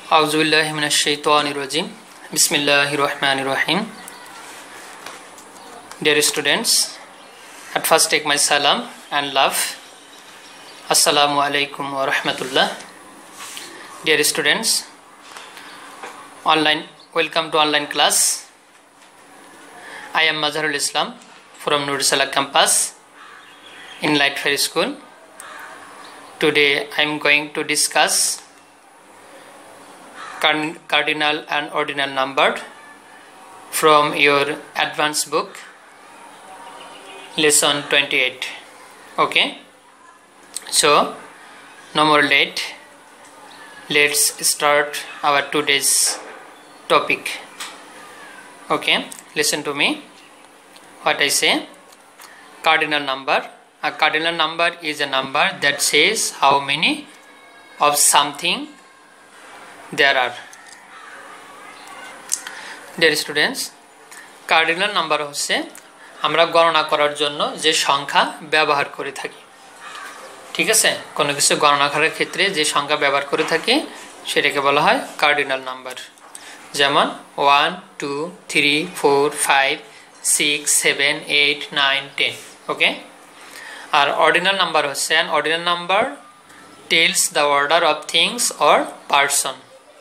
Auzubillahi minash-shaytanir-rajim. Bismillahir-rahmanir-rahim. Dear students, at first take my salam and love. Assalamu alaikum wa rahmatullah. Dear students, welcome to online class. I am Mazharul Islam from Nur Salah campus in Light Fair School. Today I am going to discuss cardinal and ordinal number from your advanced book lesson 28. Okay, so no more late, let's start our today's topic. Okay, listen to me what I say. Cardinal number. A cardinal number is a number that says how many of something there are. Dear students, cardinal number হচ্ছে আমরা গণনা করার জন্য যে সংখ্যা ব্যবহার করে থাকি। ঠিক আছে, কোনো কিছু গণনা করার ক্ষেত্রে যে সংখ্যা ব্যবহার করে থাকি সেটাকে বলা হয় কার্ডিনাল নাম্বার। যেমন 1 2 3 4 5 6 7 8 9 10। ওকে, আর অর্ডিনাল নাম্বার হচ্ছে an ordinal number tells the order of things or person।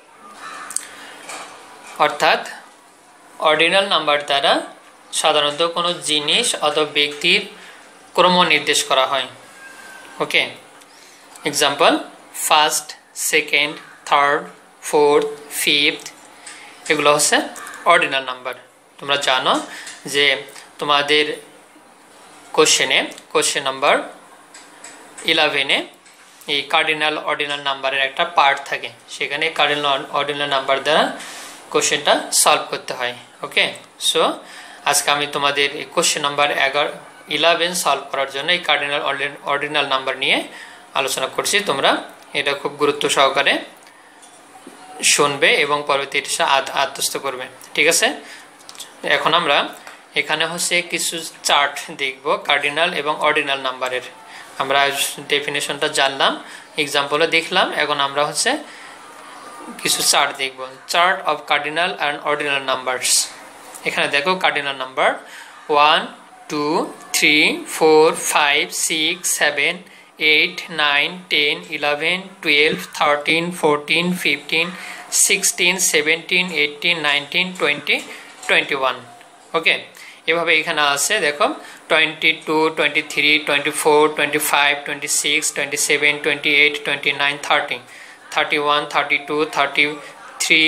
অর্থাৎ অর্ডিনাল নাম্বার দ্বারা সাধারণত কোনো জিনিস অথবা ব্যক্তির ক্রম নির্দেশ করা হয়। Okay, example first, second, third, fourth, fifth, এগুলো হচ্ছে অর্ডিনাল নাম্বার। তোমরা জানো যে তোমাদের কোশ্চেন নাম্বার 11-এ এই কার্ডিনাল অর্ডিনাল নাম্বারের একটা পার্ট থাকে, সেখানে কার্ডিনাল অর্ডিনাল নাম্বার দ্বারা কোশ্চেনটা সলভ করতে হয়। ওকে, সো আজকে আমি তোমাদের এই কোশ্চেন নাম্বার 11 সলভ করার জন্য এই কার্ডিনাল অর্ডিনাল নাম্বার নিয়ে আলোচনা করছি। তোমরা এটা খুব গুরুত্ব সহকারে শুনবে এবং পরবর্তীতে আত্মস্থ করবে। ঠিক আছে, এখন আমরা এখানে হচ্ছে কিছু চার্ট দেখব কার্ডিনাল এবং অর্ডিনাল নাম্বারের। আমরা ডেফিনেশনটা জানলাম, এক্সাম্পলও দেখলাম, এখন আমরা হচ্ছে কিছু চার্ট দেখব। Chart of cardinal and ordinal numbers. এখানে দেখো কার্ডিনাল নাম্বার 1 2 3 4 5 6 7 8 9 10 11 12 13 14 15 16 17 18 19 20 21। ওকে, এভাবে এখানে আছে দেখো 22 23 24 25 26 27 28 29 30 31 32 33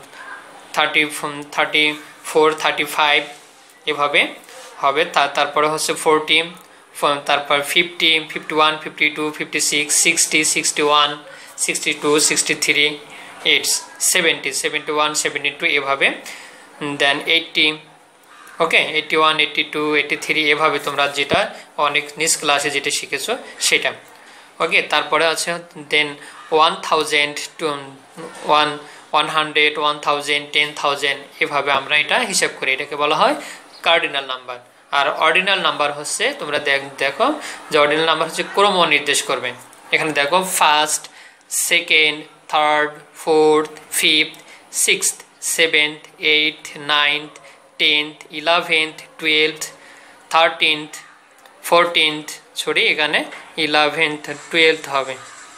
34 35 এভাবে হবে। তারপরে হচ্ছে 40, তারপর 50 51 52 56 60 61 62 63 70 71 72 এভাবে। দেন 80, ওকে, 81 82 83 এভাবে তোমরা যেটা অনেক নিজ ক্লাসে যেটা শিখেছো সেটা। ওকে, তারপরে আছে দেন 1000 100 1000 10,000 এভাবে আমরা এটা হিসাব করি, এটাকে বলা হয় কার্ডিনাল নাম্বার। আর অর্ডিনাল নাম্বার হচ্ছে তোমরা দেখো যে অর্ডিনাল নাম্বার হচ্ছে ক্রম নির্দেশ করবে। এখানে দেখো first, second, third, fourth, fifth, sixth, seventh, eighth, ninth, 10th 11th 12th 13th 14th, sorry এখানে 11th 12th হবে,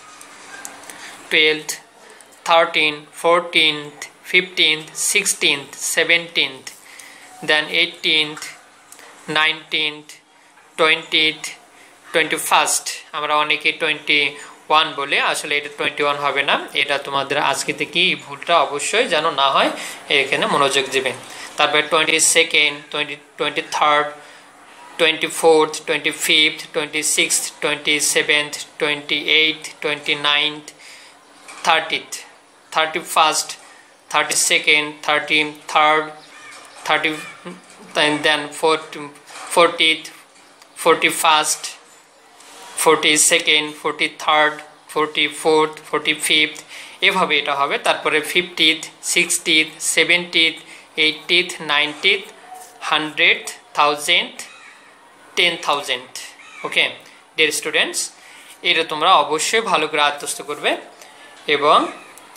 12th 13th 14th 15th 16th 17th, then 18th 19th 20th 21st। আমরা অনেকে 21 বলে, আসলে এটা 21 হবে না, এটা তোমাদের আজকে থেকে এই ভুলটা অবশ্যই যেন না হয় এখানে মনোযোগ দিবে। তারপরে 22nd 23rd 24th 25th 26th 27th 28th 29th 30th 31st 32nd 33rd 30, and then 40th 41st 42nd 43rd 44th 45th এভাবে এটা হবে। তারপরে 50th 60th 70th 80th 90th 100th 1000th 10,000। ওকে ডিয়ার স্টুডেন্টস, এটা তোমরা অবশ্যই ভালো করে আত্মস্থ করবে এবং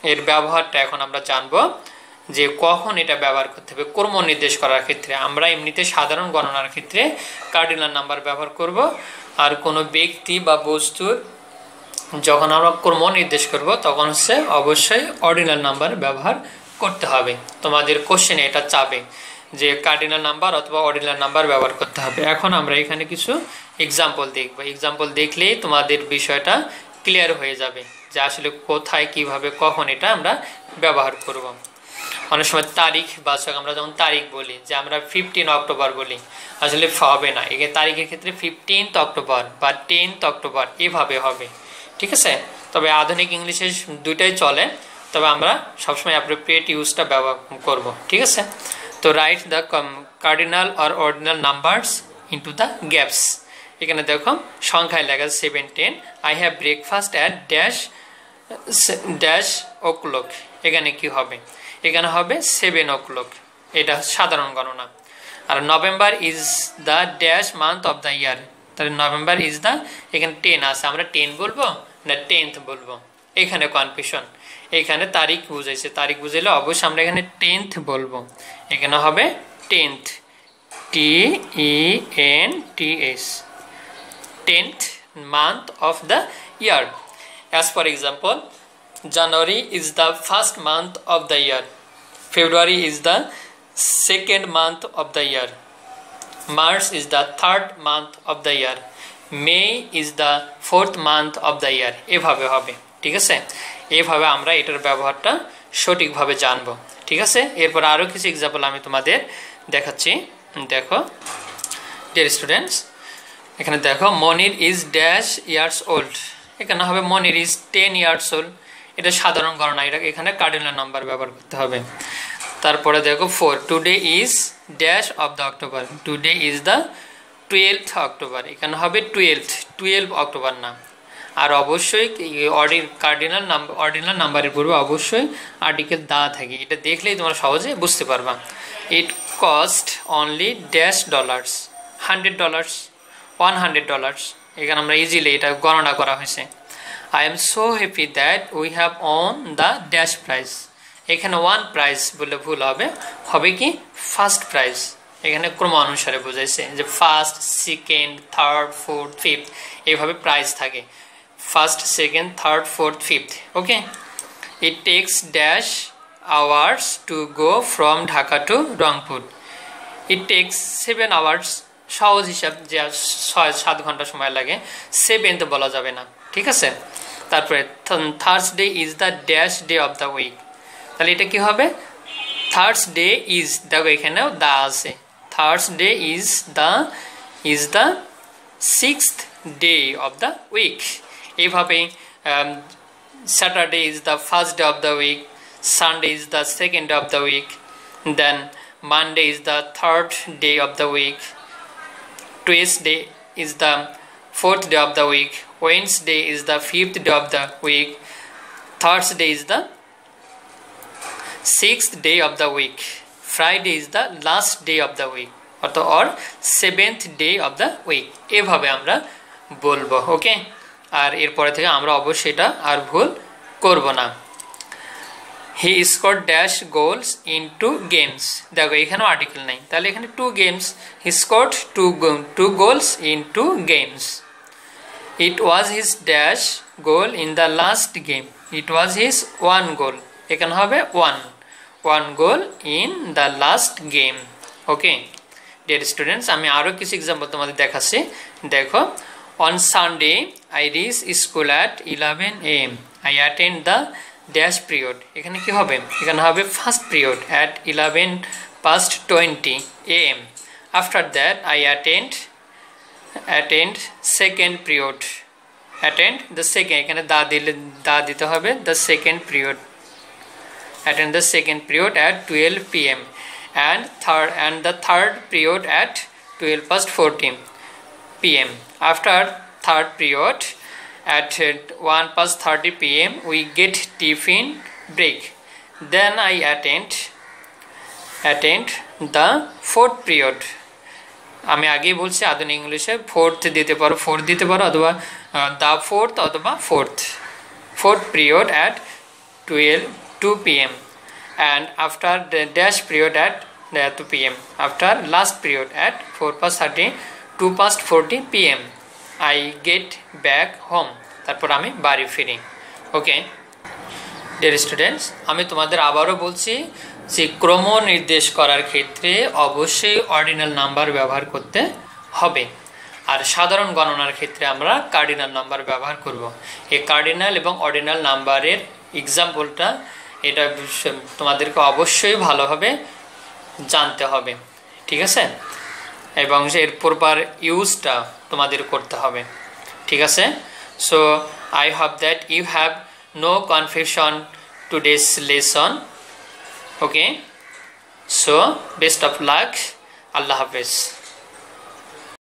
এর ব্যবহারটা এখন আমরা জানবো যে কখন এটা ব্যবহার করতে হবে ক্রম নির্দেশ করার ক্ষেত্রে। আমরা এমনিতে সাধারণ গণনার ক্ষেত্রে কার্ডিনাল নাম্বার ব্যবহার করব, আর কোনো ব্যক্তি বা বস্তুর যখন আমরা ক্রম নির্দেশ করব তখন হচ্ছে অবশ্যই অর্ডিনাল নাম্বার ব্যবহার করতে হবে। তোমাদের কোশ্চেনে এটা চাবে যে কার্ডিনাল নাম্বার অথবা অর্ডিনাল নাম্বার ব্যবহার করতে হবে। এখন আমরা এখানে কিছু এক্সাম্পল দেখব, এক্সাম্পল দেখলেই তোমাদের বিষয়টা ক্লিয়ার হয়ে যাবে যে আসলে কোথায় কিভাবে কখন এটা আমরা ব্যবহার করব। অনেক সময় তারিখ বাচক আমরা যখন তারিখ বলি যে আমরা 15 অক্টোবর বলি, আসলে হবে না, এখানে তারিখের ক্ষেত্রে 15th অক্টোবর বা 10th অক্টোবর এভাবে হবে, ঠিক আছে। তবে আধুনিক ইংলিশে দুইটাই চলে, তবে আমরা সবসময় অ্যাপ্রোপ্রিয়েট ইউজটা ব্যবহার করব, ঠিক আছে। তো write the cardinal or ordinal numbers into the gaps. এখানে দেখো সংখ্যায় লেখা 7, 10। I have breakfast at dash dash o'clock. এখানে কি হবে? এখানে হবে 7 o'clock, এটা সাধারণ গণনা। আর November is the dash month of the year, তাহলে নভেম্বর ইজ দ্য, এখানে 10 আছে, আমরা 10 বলবো না 10th বলবো, এখানে কনফিউশন। এখানে তারিখ বুঝাইছে, তারিখ বুঝাইলে অবশ্যই আমরা এখানে 10th বলবো, এখানে হবে 10th, TENTH, 10th month of the year. As for example, January is the first month of the year, February is the second month of the year, March is the third month of the year, May is the fourth month of the year। এভাবে হবে, ঠিক আছে। এভাবে আমরা এটার ব্যবহারটা সঠিকভাবে জানবো, ঠিক আছে। এরপর আরও কিছু এক্সাম্পল আমি তোমাদের দেখাচ্ছি। দেখো ডিয়ার স্টুডেন্টস, এখানে দেখো Monir is dash years old, এখানে হবে মনির ইজ 10 years old, এটা সাধারণ গণনা, এটা এখানে কার্ডিনাল নাম্বার ব্যবহার করতে হবে। তারপরে দেখো 4, today is dash of the October, today is the 12th October, এখানে হবে 12 অক্টোবর না। আর অবশ্যই অর্ডিনাল নাম্বারের পূর্বে অবশ্যই আর্টিকেল দেওয়া থাকে, এটা দেখলেই তোমরা সহজে বুঝতে পারবা। It cost only dash dollars, $100, $100, এখানে আমরা ইজিলি এটা গণনা করা হয়েছে। I am so happy that we have won the dash prize, এখানে 1 প্রাইজ বলে ভুল হবে, হবে কি ফার্স্ট প্রাইজ, এখানে ক্রম অনুসারে বোঝাইছে যে first, second, third, fourth, fifth এইভাবে প্রাইজ থাকে, first, second, third, fourth, fifth, okay. It takes dash hours to go from Dhaka to Rangpur, it takes 7 hours, সহজ হিসাব যে 6-7 ঘন্টা সময় লাগে, 7th বলা যাবে না, ঠিক আছে। তারপরে Thursday is the dash day of the week, তাহলে এটা কি হবে থার্সডে ইজ, দেখো এখানেও দা আছে, Thursday is the 6th day of the week। এইভাবে Saturday is the first day of the week, Sunday is the second day of the week, then Monday is the third day of the week, Tuesday is the 4th day of the week, Wednesday is the 5th day of the week, Thursday is the 6th day of the week, Friday is the last day of the week, or 7th day of the week। এভাবে আমরা বলবো, ওকে। আর এরপরে থেকে আমরা অবশ্যই এটা আর ভুল করব না। He score dash goals in 2 games, দেখো এখানেও আর্টিকেল নাই, তাহলে এখানে 2 games, he scored 2 goals in 2 games। It was his dash goal in the last game, it was his 1 goal, এখানে হবে 1 goal in the last game, okay dear students. আমি আরও কিছু এক্সাম্পল তোমাদের দেখাচ্ছি। দেখো on Sunday I reach school at 11 AM, I attend the dash period, এখানে কি হবে? এখানে হবে first period at 11:20 AM। After that I attend second period, attend the second, এখানে দা দিতে হবে, the second period, attend the second period at 12 PM and the third period at 12:40 PM. After third period at 1:30 PM we get tiffin break. Then I attend the fourth period. আমি আগেই বলছি আধুনিক ইংলিশে fourth দিতে পারো, fourth দিতে পারো, অথবা দ্য ফোর্থ অথবা fourth period at 2 p.m. and after the dash period at 2 p.m. after last period at 4:30 2:40 p.m. I get back home. তারপর আমি বাড়ি ফিরি। ওকে ডিয়ার স্টুডেন্টস, আমি তোমাদের আবারও বলছি যে ক্রম নির্দেশ করার ক্ষেত্রে অবশ্যই অর্ডিনাল নাম্বার ব্যবহার করতে হবে, আর সাধারণ গণনার ক্ষেত্রে আমরা কার্ডিনাল নাম্বার ব্যবহার করব। এই কার্ডিনাল এবং অর্ডিনাল নাম্বারের এক্সাম্পলটা এটা তোমাদেরকে অবশ্যই ভালোভাবে জানতে হবে, ঠিক আছে, এবং এর প্রপার ইউজটা তোমাদের করতে হবে, ঠিক আছে। So I hope that you have no confusion today's lesson. Okay, so best of luck, আল্লাহ হাফেজ।